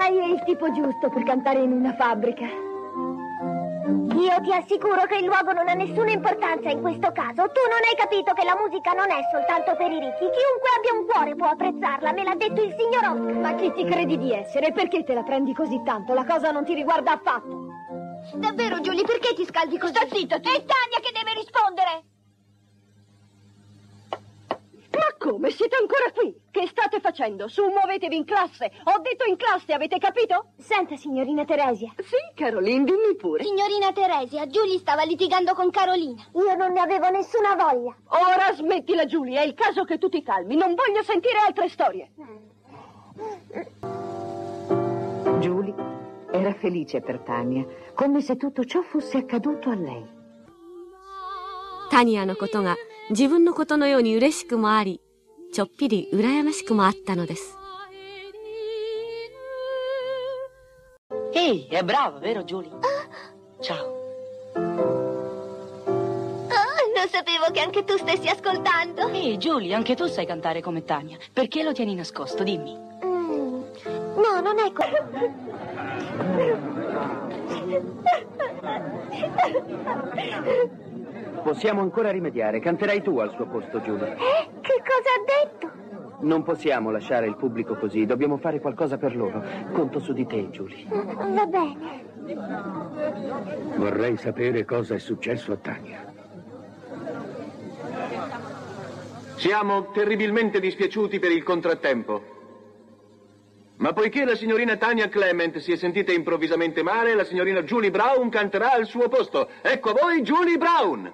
Lei è il tipo giusto per cantare in una fabbrica. Io ti assicuro che il luogo non ha nessuna importanza in questo caso. Tu non hai capito che la musica non è soltanto per i ricchi. Chiunque abbia un cuore può apprezzarla, me l'ha detto il signor Oscar. Ma chi ti credi di essere? Perché te la prendi così tanto? La cosa non ti riguarda affatto. Davvero, Julie, perché ti scaldi così? Sta zitto, tu! È Tania che deve rispondere! Ma come? Siete ancora qui? Che state facendo? Su, muovetevi in classe! Ho detto in classe, avete capito? Senta, signorina Teresia. Sì, Caroline, dimmi pure. Signorina Teresia, Julie stava litigando con Carolina. Io non ne avevo nessuna voglia. Ora smettila, Julie, è il caso che tu ti calmi. Non voglio sentire altre storie. Julie era felice per Tania, come se tutto ciò fosse accaduto a lei. タニアのことが自分のことのように嬉しくもあり、ちょっぴり羨ましくもあったのです。 Ehi, è brava, vero Julie? Ciao. Non sapevo che anche tu stessi ascoltando. Ehi, Julie, anche tu sai cantare come Tania. Perché lo tieni nascosto? Dimmi. No, non è Possiamo ancora rimediare. Canterai tu al suo posto, Julie. Che cosa ha detto? Non possiamo lasciare il pubblico così. Dobbiamo fare qualcosa per loro. Conto su di te, Julie. Va bene. Vorrei sapere cosa è successo a Tania. Siamo terribilmente dispiaciuti per il contrattempo. Ma poiché la signorina Tania Clement si è sentita improvvisamente male, la signorina Julie Brown canterà al suo posto. Ecco a voi Julie Brown!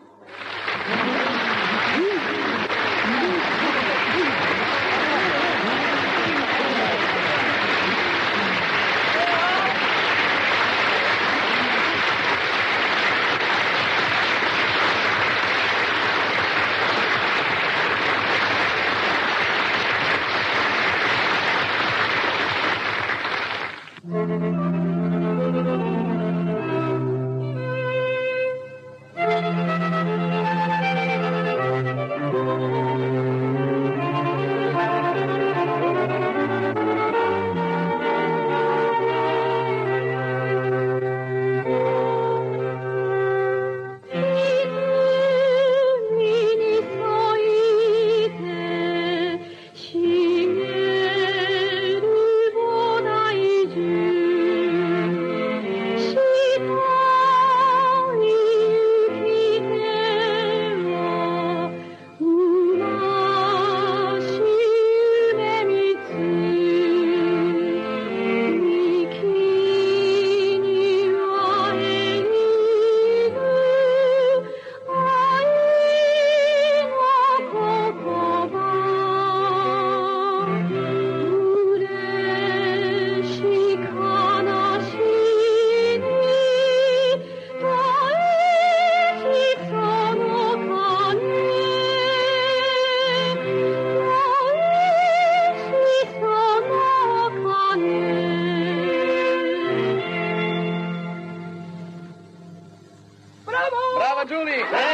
Brava Julie!